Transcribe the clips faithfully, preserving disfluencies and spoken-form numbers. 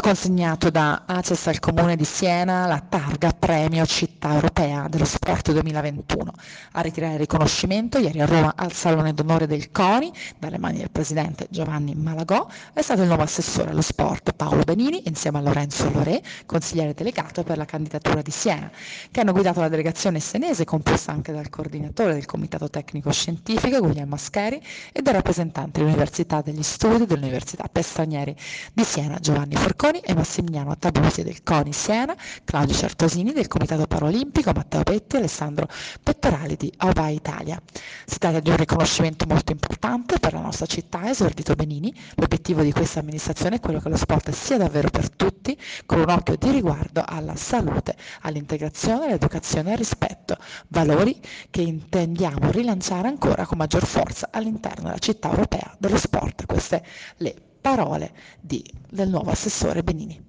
consegnato da ACES al Comune di Siena la targa Premio Città Europea dello Sport duemilaventuno. A ritirare il riconoscimento ieri a Roma al Salone d'Onore del CONI, dalle mani del presidente Giovanni Malagò, è stato il nuovo assessore allo sport Paolo Benini, insieme a Lorenzo Lorè, consigliere delegato per la candidatura di Siena, che hanno guidato la delegazione senese, composta anche dal coordinatore del Comitato Tecnico Scientifico Guglielmo Ascheri e dal rappresentante dell'Università degli Studi dell'Università Per Stranieri di Siena Giovanni Forconi e Massimiliano Tabusi del CONI Siena, Claudio Certosini del Comitato Paralimpico, Matteo Petti e Alessandro Pettorali di Oba Italia. Si tratta di un riconoscimento molto importante per la nostra città, ha esordito Benini. L'obiettivo di questa amministrazione è quello che lo sport sia davvero per tutti, con un occhio di riguardo alla salute, all'integrazione, all'educazione e al rispetto, valori che intendiamo rilanciare ancora con maggior forza all'interno della città europea dello sport. Queste le parole di, del nuovo assessore Benini.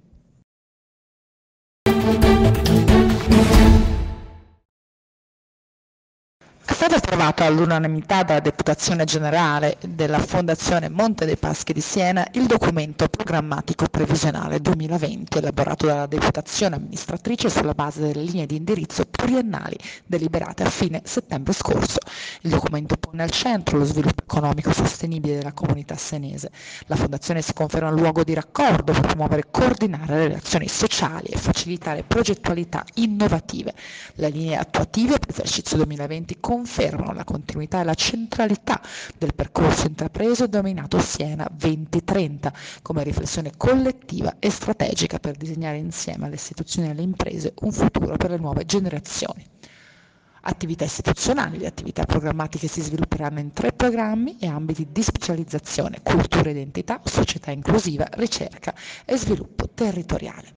È stato approvato all'unanimità dalla Deputazione Generale della Fondazione Monte dei Paschi di Siena il documento programmatico previsionale duemilaventi elaborato dalla Deputazione amministratrice sulla base delle linee di indirizzo pluriennali deliberate a fine settembre scorso. Il documento pone al centro lo sviluppo economico sostenibile della comunità senese. La Fondazione si conferma un luogo di raccordo per promuovere e coordinare le relazioni sociali e facilitare progettualità innovative. Le linee attuative per l'esercizio duemilaventi confermano la continuità e la centralità del percorso intrapreso e dominato Siena duemilatrenta come riflessione collettiva e strategica per disegnare insieme alle istituzioni e alle imprese un futuro per le nuove generazioni. Attività istituzionali. Le attività programmatiche si svilupperanno in tre programmi e ambiti di specializzazione: cultura e identità, società inclusiva, ricerca e sviluppo territoriale.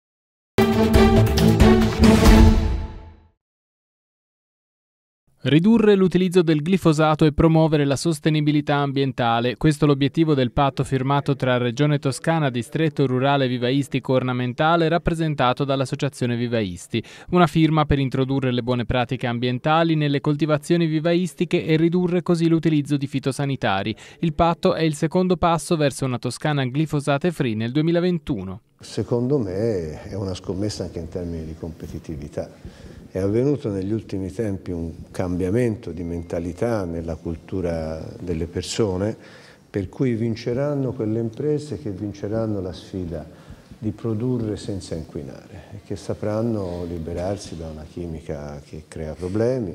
Ridurre l'utilizzo del glifosato e promuovere la sostenibilità ambientale. Questo è l'obiettivo del patto firmato tra Regione Toscana, Distretto Rurale Vivaistico Ornamentale, rappresentato dall'Associazione Vivaisti. Una firma per introdurre le buone pratiche ambientali nelle coltivazioni vivaistiche e ridurre così l'utilizzo di fitosanitari. Il patto è il secondo passo verso una Toscana glifosate free nel duemilaventuno. Secondo me è una scommessa anche in termini di competitività. È avvenuto negli ultimi tempi un cambiamento di mentalità nella cultura delle persone, per cui vinceranno quelle imprese che vinceranno la sfida di produrre senza inquinare e che sapranno liberarsi da una chimica che crea problemi.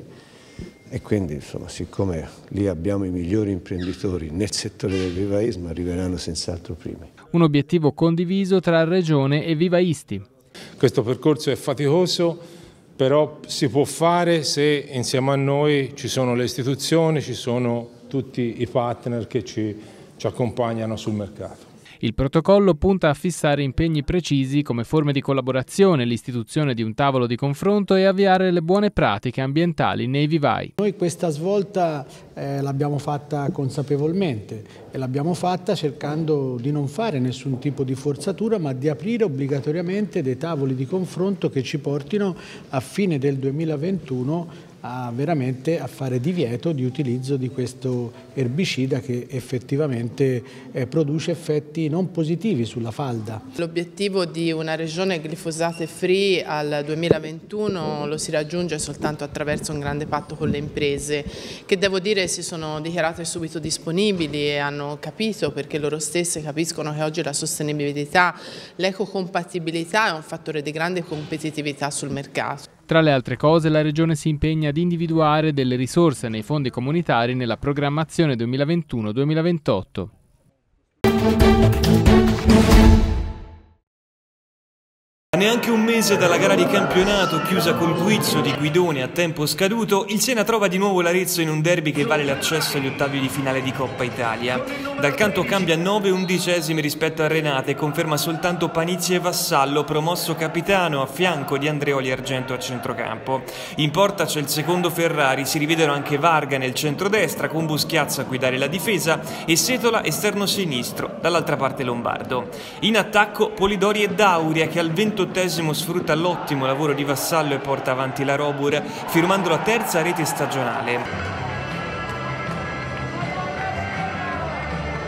E quindi, insomma, siccome lì abbiamo i migliori imprenditori nel settore del vivaismo, arriveranno senz'altro primi. Un obiettivo condiviso tra Regione e vivaisti. Questo percorso è faticoso, però si può fare se insieme a noi ci sono le istituzioni, ci sono tutti i partner che ci, ci accompagnano sul mercato. Il protocollo punta a fissare impegni precisi come forme di collaborazione, l'istituzione di un tavolo di confronto e avviare le buone pratiche ambientali nei vivai. Noi questa svolta eh, l'abbiamo fatta consapevolmente e l'abbiamo fatta cercando di non fare nessun tipo di forzatura, ma di aprire obbligatoriamente dei tavoli di confronto che ci portino a fine del duemilaventuno a veramente a fare divieto di utilizzo di questo erbicida che effettivamente eh, produce effetti non positivi sulla falda. L'obiettivo di una regione glifosate free al duemilaventuno lo si raggiunge soltanto attraverso un grande patto con le imprese, che devo dire si sono dichiarate subito disponibili e hanno capito, perché loro stesse capiscono che oggi la sostenibilità, l'ecocompatibilità è un fattore di grande competitività sul mercato. Tra le altre cose, la Regione si impegna ad individuare delle risorse nei fondi comunitari nella programmazione duemilaventuno duemilaventotto. A neanche un mese dalla gara di campionato, chiusa col guizzo di Guidoni a tempo scaduto, il Siena trova di nuovo l'Arezzo in un derby che vale l'accesso agli ottavi di finale di Coppa Italia. Dal canto cambia nove undicesimi rispetto a Renate e conferma soltanto Panizzi e Vassallo, promosso capitano a fianco di Andreoli Argento a centrocampo. In porta c'è il secondo Ferrari, si rivedono anche Varga nel centrodestra con Buschiazza a guidare la difesa e Setola esterno sinistro, dall'altra parte Lombardo. In attacco Polidori e Dauria che al ventottesimo sfrutta l'ottimo lavoro di Vassallo e porta avanti la Robur, firmando la terza rete stagionale.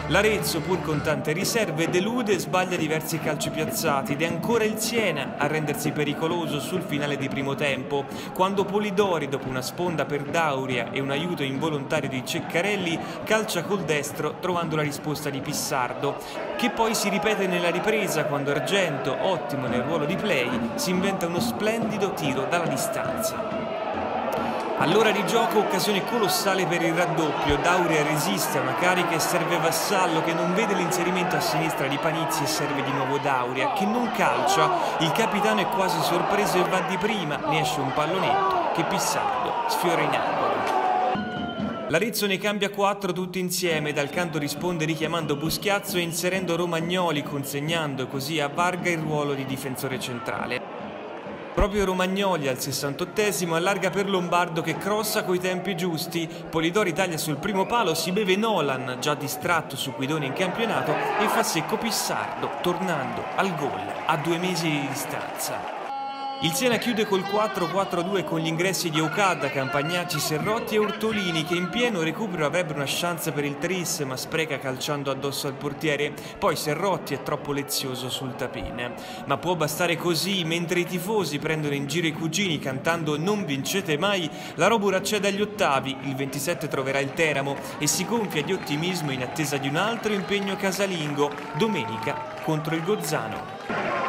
L'Arezzo, pur con tante riserve, delude e sbaglia diversi calci piazzati ed è ancora il Siena a rendersi pericoloso sul finale di primo tempo, quando Polidori, dopo una sponda per Dauria e un aiuto involontario di Ceccarelli, calcia col destro trovando la risposta di Pissardo, che poi si ripete nella ripresa quando Argento, ottimo nel ruolo di play, si inventa uno splendido tiro dalla distanza. All'ora di gioco occasione colossale per il raddoppio, Dauria resiste a una carica e serve Vassallo che non vede l'inserimento a sinistra di Panizzi e serve di nuovo Dauria che non calcia, il capitano è quasi sorpreso e va di prima, ne esce un pallonetto che Pissardo sfiora in angolo. L'Arezzo ne cambia quattro tutti insieme, dal canto risponde richiamando Buschiazzo e inserendo Romagnoli, consegnando così a Varga il ruolo di difensore centrale. Proprio Romagnoli al sessantottesimo allarga per Lombardo che crossa coi tempi giusti, Polidori taglia sul primo palo, si beve Nolan, già distratto su Guidoni in campionato, e fa secco Pissardo, tornando al gol a due mesi di distanza. Il Siena chiude col quattro quattro due con gli ingressi di Okada, Campagnacci, Serrotti e Ortolini che in pieno recupero avrebbero una chance per il tris ma spreca calciando addosso al portiere, poi Serrotti è troppo lezioso sul tapin. Ma può bastare così, mentre i tifosi prendono in giro i cugini cantando "Non vincete mai", la Robur accede agli ottavi, il ventisette troverà il Teramo e si gonfia di ottimismo in attesa di un altro impegno casalingo, domenica contro il Gozzano.